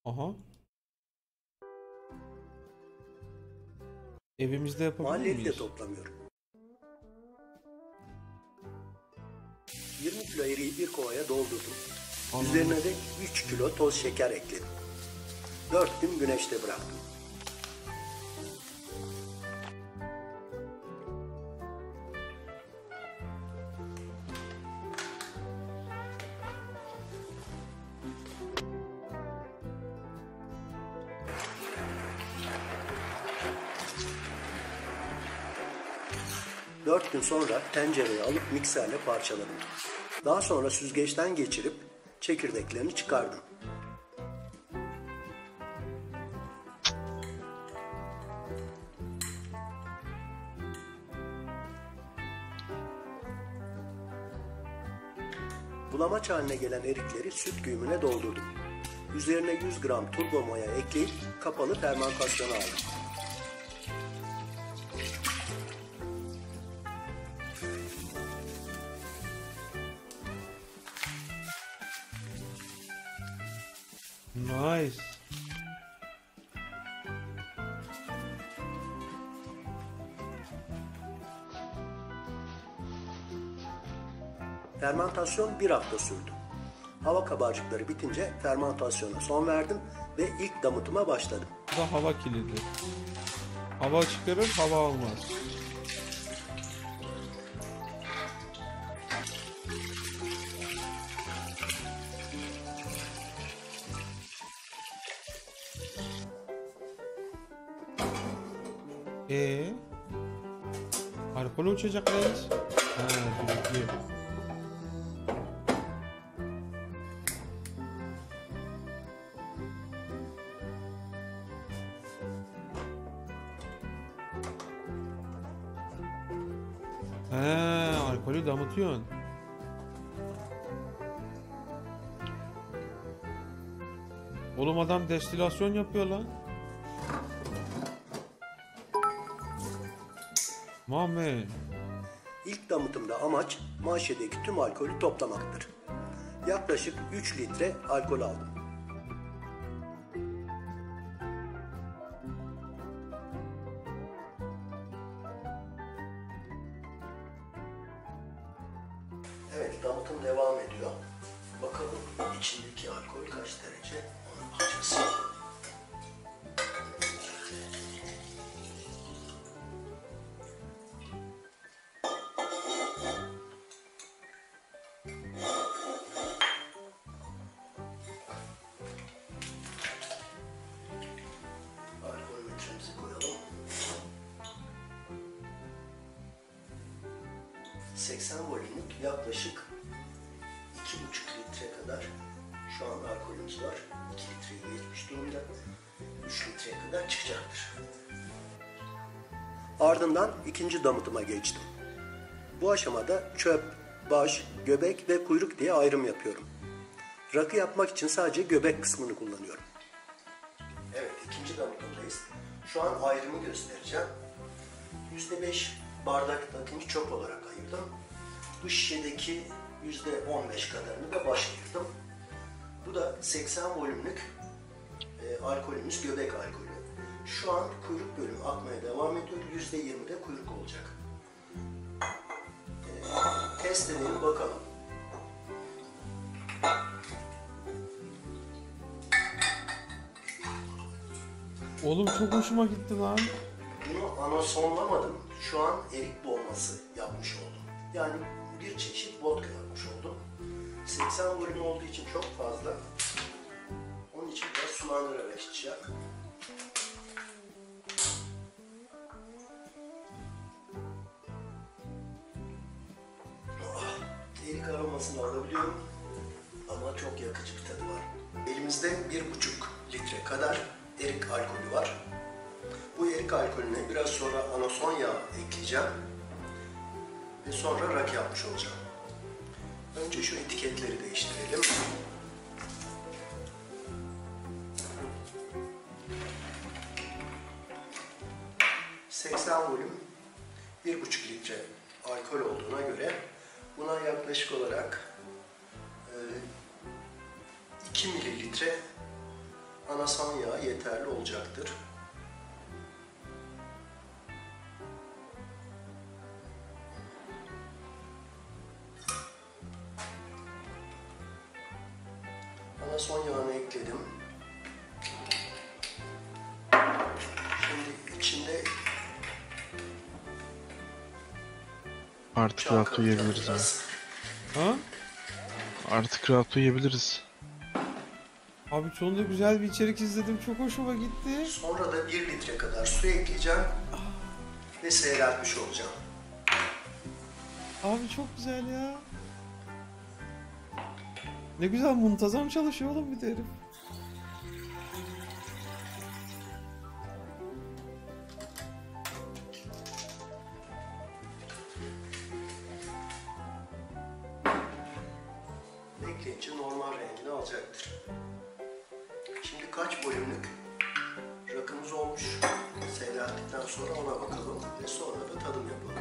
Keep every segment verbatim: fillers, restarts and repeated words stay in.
Aha. Evimizde yapabilir Maliyeti de miyiz? toplamıyorum. yirmi kilo eriği bir kovaya doldurdum. Anladım. Üzerine de üç kilo toz şeker ekledim. dört gün güneşte bıraktım. dört gün sonra tencereye alıp mikserle parçaladım. Daha sonra süzgeçten geçirip çekirdeklerini çıkardım. Bulamaç haline gelen erikleri süt güğümüne doldurdum. Üzerine yüz gram turbo maya ekleyip kapalı fermentasyona aldım. Nice. Fermentasyon bir hafta sürdü. Hava kabarcıkları bitince fermentasyona son verdim ve ilk damıtıma başladım. Bu da hava kilidi. Hava çıkarır, hava almaz. Ee, alkol uçacak reis. Ha, düdüklü. He, alkolü damıtıyorsun. Oğlum adam destilasyon yapıyor lan. Muhammed. İlk damıtımda amaç manşedeki tüm alkolü toplamaktır. Yaklaşık üç litre alkol aldım. Evet, damıtım devam ediyor. Bakalım içindeki alkol kaç derece? Onu bakacağız. Alkol metremizi koyalım. seksen volümlük yaklaşık iki buçuk litre kadar şu an alkolümüz var. iki litreyi geçmiş durumda. üç litreye kadar çıkacaktır. Ardından ikinci damıtıma geçtim. Bu aşamada çöp, baş, göbek ve kuyruk diye ayrım yapıyorum. Rakı yapmak için sadece göbek kısmını kullanıyorum. Evet, ikinci damıtımdayız. Şu an ayrımı göstereceğim. yüzde beş bardaktakini çöp olarak ayırdım. Bu şişedeki yüzde on beş kadarını da baş ayırdım. Bu da seksen volümlük e, alkolümüz, göbek alkolü. Şu an kuyruk bölümü akmaya devam ediyor. yüzde yirmi de kuyruk olacak. E, test edelim bakalım. Oğlum çok hoşuma gitti lan. Bunu anasonlamadım. Şu an erik bombası yapmış oldum. Yani bir çeşit vodka yapmış oldum. seksen volüm olduğu için çok fazla. Onun için biraz sulandırarak içeceğim. Oh, erik aromasını alabiliyorum. Ama çok yakıcı bir tadı var. Elimizde bir buçuk litre kadar erik alkolü var. Bu erik alkolüne biraz sonra anason yağı ekleyeceğim. Ve sonra rakı yapmış olacağım. Önce şu etiketleri değiştirelim. seksen volüm bir buçuk litre alkol olduğuna göre buna yaklaşık olarak iki mililitre anason yağı yeterli olacaktır. Anason yağını ekledim. Şimdi içinde Artık rahat uyuyabiliriz abi. Ha? Artık rahat uyuyabiliriz. Abi sonunda güzel bir içerik izledim. Çok hoşuma gitti. Sonra da bir litre kadar su ekleyeceğim ve seyreltmiş olacağım. Abi çok güzel ya. Ne güzel muntazam çalışıyor oğlum bir de herif. Bekleyince normal rengini alacaktır. Şimdi kaç bölümlük rakımız olmuş. Seyrelttikten sonra ona bakalım ve sonra da tadım yapalım.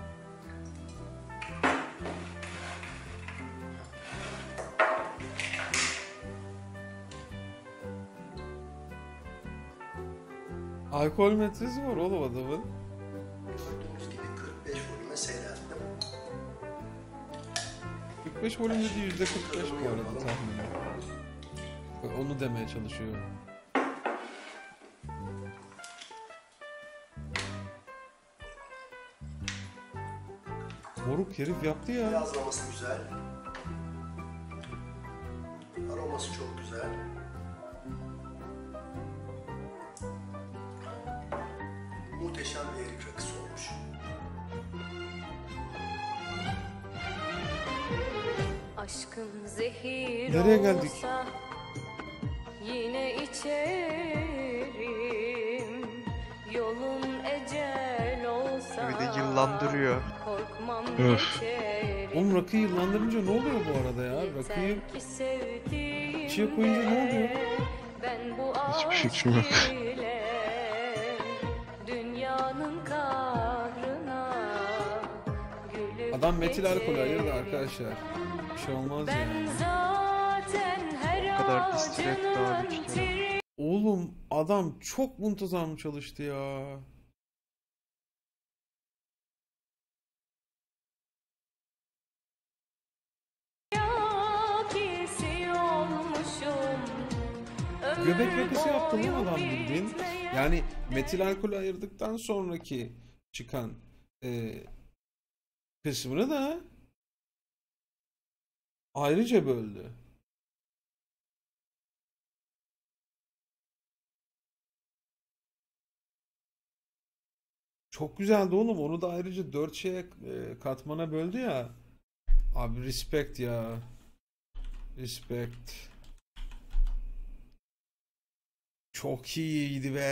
Alkol metresi var oğlum adamın. Gördüğünüz gibi kırk beş volüme seyrelttim. kırk beş volüm dediği yüzde kırk beş bu arada tahminim. Onu demeye çalışıyor. Moruk herif yaptı ya. Beyazlaması güzel. Aroması çok güzel. Muhteşem bir erik rakısı olmuş. Aşkın zehir Nereye geldik? olsa yine içerim. Yolun ecel olsa Bir de yıllandırıyor. korkmam Öf. geçerim. Oğlum rakıyı yıllandırınca ne oluyor bu arada ya? Rakıyı Yeter ki sevdiğimde içine koyunca ne oluyor? ben bu Hiçbir aşk fikrim yok. ile dünyanın kahrına gülüp adam metil alkol geçerim. ayırdı arkadaşlar. Bir şey olmaz Ben yani. zaten her Bu kadar diskret daha ağacının bir kere. Oğlum adam çok muntazam çalıştı ya. tiryakisi olmuşum. Göbek Ömür rakısı yaptı lan boyu adam bildiğin. bitmeyen Yani metil alkolü ayırdıktan sonraki çıkan e, kısmını da ayrıca böldü. Çok güzeldi oğlum. Onu da ayrıca dört şeye e, katmana böldü ya. Abi respect ya. Respect. Çok iyiydi be.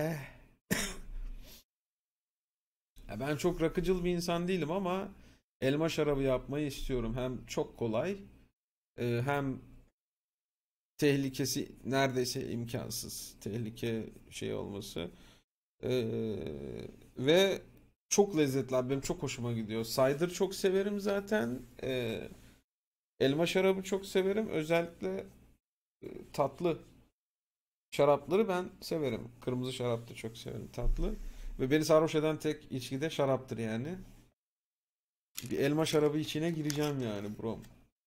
Ya ben çok rakıcıl bir insan değilim ama elma şarabı yapmayı istiyorum. Hem çok kolay e, hem tehlikesi neredeyse imkansız. Tehlike şey olması. E, ve çok lezzetli abi. Benim çok hoşuma gidiyor. Cider çok severim zaten. E, elma şarabı çok severim. Özellikle e, tatlı şarapları ben severim. Kırmızı şarap da çok severim. Tatlı. Ve beni sarhoş eden tek içki de şaraptır yani. Bir elma şarabı içine gireceğim yani bro.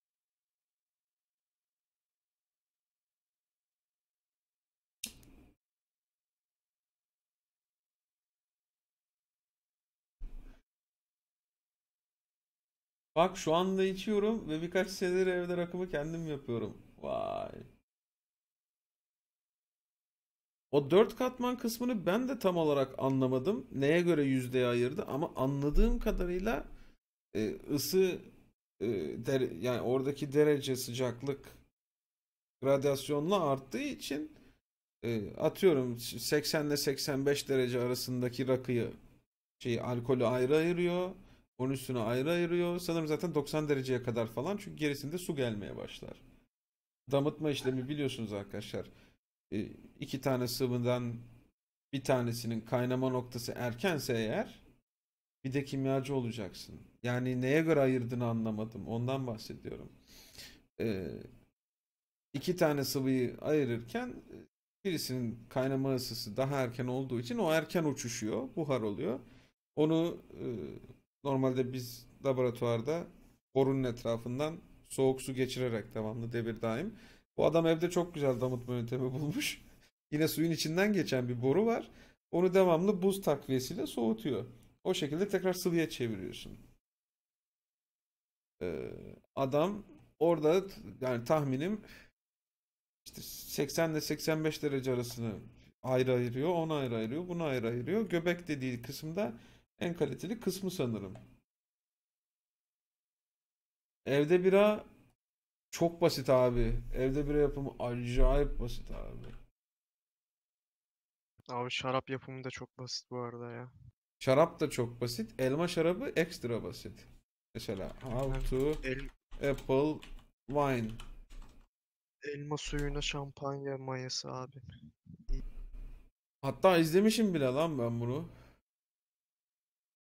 Bak şu anda içiyorum ve birkaç senedir evde rakımı kendim yapıyorum. Vay. O dört katman kısmını ben de tam olarak anlamadım. Neye göre yüzdeye ayırdı ama anladığım kadarıyla e, ısı e, dere- yani oradaki derece sıcaklık radyasyonla arttığı için e, atıyorum seksen ile seksen beş derece arasındaki rakıyı şeyi alkolü ayrı ayırıyor. Onun üstüne ayrı ayırıyor. Sanırım zaten doksan dereceye kadar falan çünkü gerisinde su gelmeye başlar. Damıtma işlemi biliyorsunuz arkadaşlar. E, iki tane sıvıdan bir tanesinin kaynama noktası erkense eğer bir de kimyacı olacaksın. Yani neye göre ayırdığını anlamadım. Ondan bahsediyorum. E, iki tane sıvıyı ayırırken Birisinin kaynama ısısı daha erken olduğu için o erken uçuşuyor, buhar oluyor. Onu e, normalde biz laboratuvarda borunun etrafından soğuk su geçirerek devamlı devir daim. Bu adam evde çok güzel damıtma yöntemi bulmuş. Yine suyun içinden geçen bir boru var. Onu devamlı buz takviyesiyle soğutuyor. O şekilde tekrar sıvıya çeviriyorsun. Ee, adam orada t- yani tahminim işte seksen ile seksen beş derece arasını ayrı ayırıyor, onu ayrı ayırıyor, bunu ayrı ayırıyor. Göbek dediği kısımda en kaliteli kısmı sanırım. Evde bira çok basit abi. Evde bira yapımı acayip basit abi. Abi şarap yapımı da çok basit bu arada ya. Şarap da çok basit. Elma şarabı ekstra basit. Mesela how Aynen. to El, apple wine. elma suyuna şampanya mayası abi. Hatta izlemişim bile lan ben bunu.